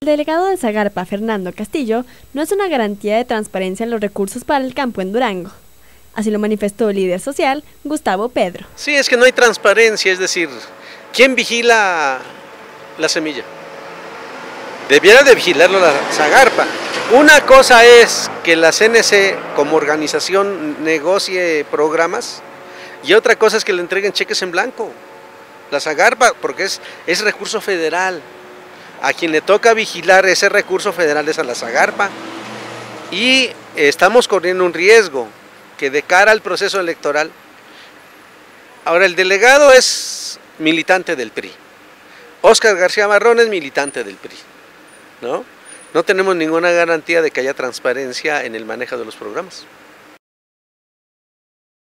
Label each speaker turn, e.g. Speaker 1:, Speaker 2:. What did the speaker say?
Speaker 1: delegado de Zagarpa, Fernando Castillo, no es una garantía de transparencia en los recursos para el campo en Durango. Así lo manifestó el líder social, Gustavo Pedro.
Speaker 2: Sí, es que no hay transparencia, es decir, ¿quién vigila la semilla? Debiera de vigilarlo la Zagarpa. Una cosa es que la CNC como organización negocie programas y otra cosa es que le entreguen cheques en blanco. La Zagarpa, porque es recurso federal. A quien le toca vigilar ese recurso federal es a la Zagarpa. Y estamos corriendo un riesgo que de cara al proceso electoral, ahora el delegado es militante del PRI, Óscar García Marrón es militante del PRI, ¿no? No tenemos ninguna garantía de que haya transparencia en el manejo de los programas.